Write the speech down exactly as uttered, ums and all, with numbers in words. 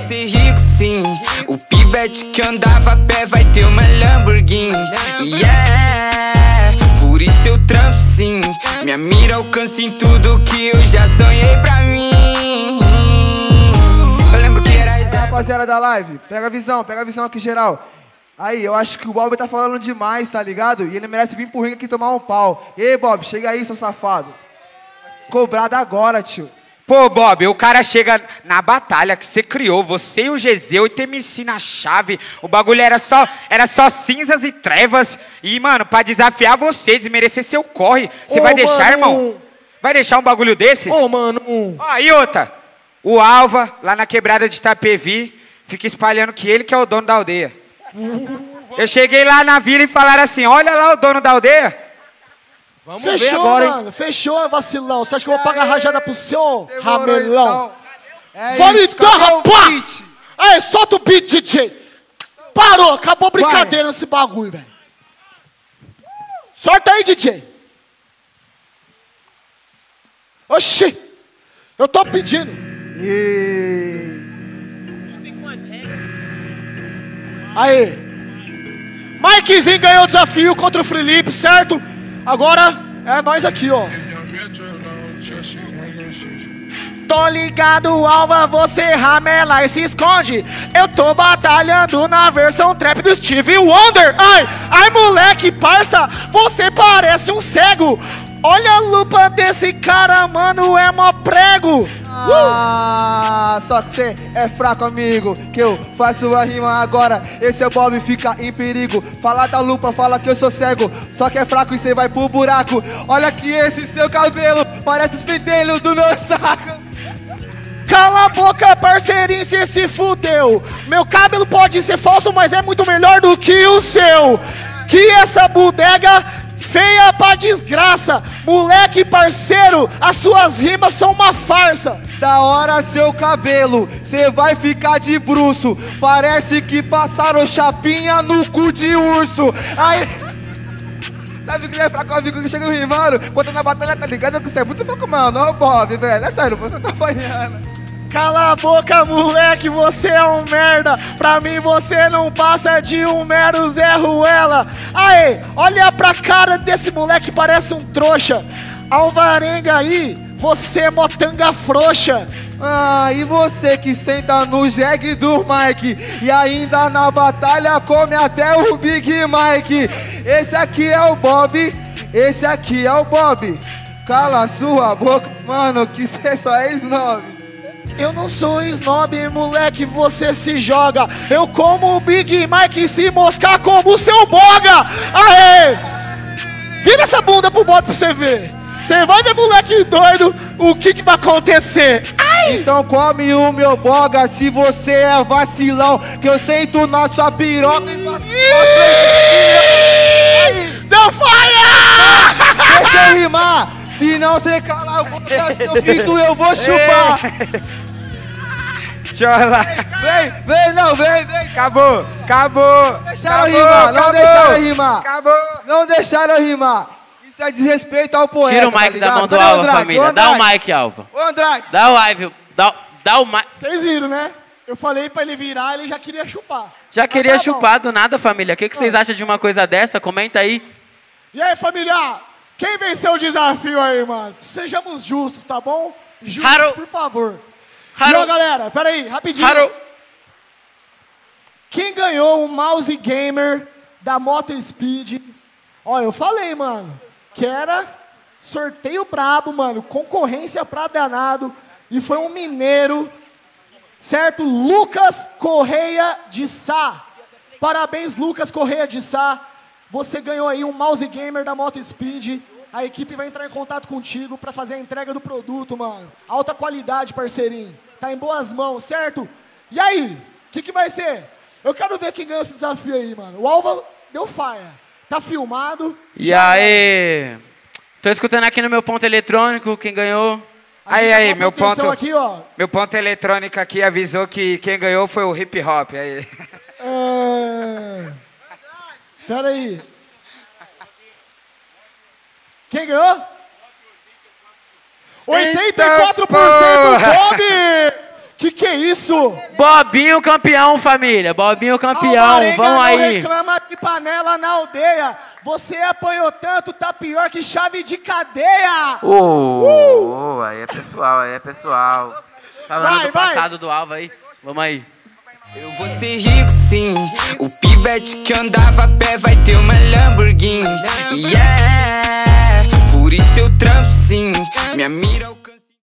ser rico sim. O pivete que andava a pé vai ter uma Lamborghini. Yeah, por isso eu trampo sim. Minha mira alcança em tudo que eu já sonhei pra mim. Eu lembro que era reserva. Rapaziada da live, pega a visão, pega a visão aqui geral. Aí, eu acho que o Bob tá falando demais, tá ligado? E ele merece vir pro ringue aqui tomar um pau. E aí, Bob, chega aí, seu safado. Cobrado agora, tio. Pô, Bob, o cara chega na batalha que você criou, você e o Geseu e T M C na chave. O bagulho era só, era só cinzas e trevas. E, mano, pra desafiar você, desmerecer seu corre, você Ô, vai deixar, mano. irmão? Vai deixar um bagulho desse? Ô, mano. Ó, e outra, o Alva, lá na quebrada de Itapevi, fica espalhando que ele que é o dono da aldeia. Eu cheguei lá na vila e falaram assim, olha lá o dono da aldeia. Vamos Fechou, ver agora, mano. hein? Fechou, vacilão. Você acha que eu vou pagar Aí, rajada pro seu demorou, ramelão? então. É Vamos isso, então, cadê o rapá! beat? Aí, solta o beat, D J. Parou, acabou a brincadeira nesse bagulho, velho. Sorta aí, D J. Oxi, eu tô pedindo. E... Aí. Mikezinho ganhou o desafio contra o Felipe, certo? Agora é nós aqui, ó. Tô ligado, Alva, você ramela e se esconde. Eu tô batalhando na versão trap do Steve Wonder. Ai, ai, moleque, parça, você parece um cego. Olha a lupa desse cara, mano, é mó prego. Ah, só que cê é fraco, amigo, que eu faço a rima agora. Esse é o Bob, fica em perigo. Fala da lupa, fala que eu sou cego, só que é fraco e cê vai pro buraco. Olha que esse seu cabelo parece os pentelhos do meu saco. Cala a boca, parceirinho, cê se fudeu. Meu cabelo pode ser falso, mas é muito melhor do que o seu. Que essa bodega feia pra desgraça. Moleque parceiro, as suas rimas são uma farsa. Da hora seu cabelo, cê vai ficar de bruço. Parece que passaram chapinha no cu de urso. Aí... Sabe que ele é fraco, amigo, que chega rimando. Quando na batalha, tá ligado? Que você é muito fraco, mano. Ô, Bob, velho, é sério, você tá apanhando. Cala a boca, moleque, você é um merda. Pra mim você não passa de um mero Zé Ruela. Aê, olha pra cara desse moleque, parece um trouxa. Alvarenga aí, você é motanga frouxa. Ah, e você que senta no jegue do Mike e ainda na batalha come até o Big Mike. Esse aqui é o Bob, esse aqui é o Bob. Cala sua boca, mano, que cê só é snob. Eu não sou snob, moleque, você se joga. Eu como o Big Mike se moscar como o seu boga. Aê! Vira essa bunda pro Bob pra você ver. Você vai ver, moleque doido, o que que vai acontecer. Ai! Então come o meu boga se você é vacilão, que eu sento na sua piroca e faço... Não falha! Deixa eu rimar, se não você cala a boca, seu pinto eu vou chupar. Chola. Vem, vem, não, vem, vem. Acabou, acabou. Deixaram acabou, rimar, não acabou, deixaram eu rimar. Acabou. Não deixaram eu rimar. Isso é desrespeito ao poeta. Tira o mic tá da mão do Cadê o Alva, Andrade? família. Ô, Dá o Andrade. mic, Alva. Ô, Andrade. Dá o Ive. Dá, dá o mic. Vocês viram, né? Eu falei pra ele virar, ele já queria chupar. Já Mas queria tá bom. chupar do nada, família. O que, que vocês acham de uma coisa dessa? Comenta aí. E aí, família? Quem venceu o desafio aí, mano? Sejamos justos, tá bom? Justos, Haru. por favor. Haru. E ó, galera, peraí, rapidinho. Haru. Quem ganhou o mouse gamer da Moto Speed? Ó, eu falei, mano, que era sorteio brabo, mano, concorrência pra danado. E foi um mineiro, certo? Lucas Correia de Sá. Parabéns, Lucas Correia de Sá. Você ganhou aí um mouse gamer da Moto Speed. A equipe vai entrar em contato contigo pra fazer a entrega do produto, mano. Alta qualidade, parceirinho. Tá em boas mãos, certo? E aí? O que que vai ser? Eu quero ver quem ganhou esse desafio aí, mano. O Alva deu faia. Tá filmado. E aí? Tô escutando aqui no meu ponto eletrônico quem ganhou. A Aí, gente aí, tá com meu atenção ponto- aqui, ó. Meu ponto eletrônico aqui avisou que quem ganhou foi o hip hop. Aí. É... Pera aí. Quem ganhou? oitenta e quatro por cento porra! Bob! Que que é isso? Bobinho campeão, família. Bobinho campeão. Alvarenga Vamos não aí. reclama de panela na aldeia. Você apanhou tanto, tá pior que chave de cadeia. Ô, oh, uh! aí é pessoal, aí é pessoal. Falando Vai, do vai. passado do Alva aí. Vamos aí. Eu vou ser rico sim, o pivete que andava a pé vai ter uma Lamborghini. Yeah, por isso eu trampo sim, minha mira...